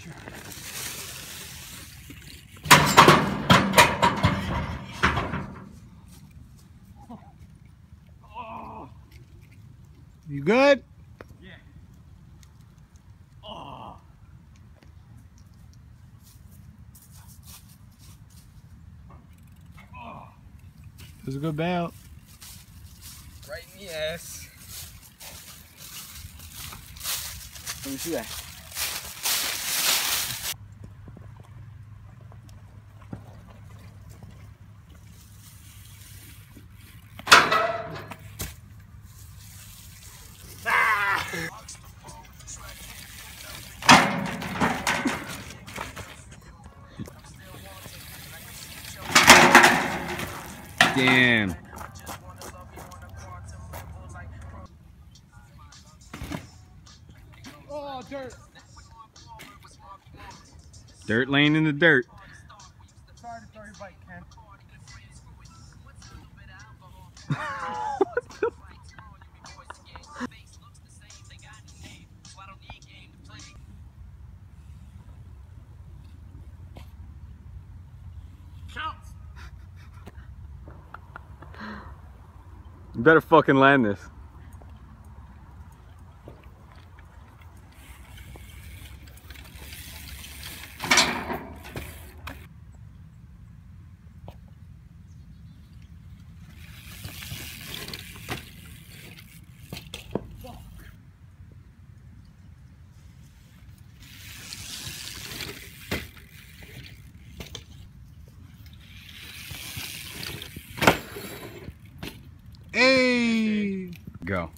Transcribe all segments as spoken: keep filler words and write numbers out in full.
pressure. Oh. You good? Yeah. Oh. Oh. It was a good bout. Right in the ass. Let me see that. Damn. Oh, dirt. Dirt laying in the dirt. Sorry to throw your bike, Ken. Counts. You better fucking land this. Hey! Go.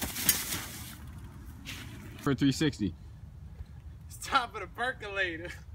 For three sixty. It's time for the percolator.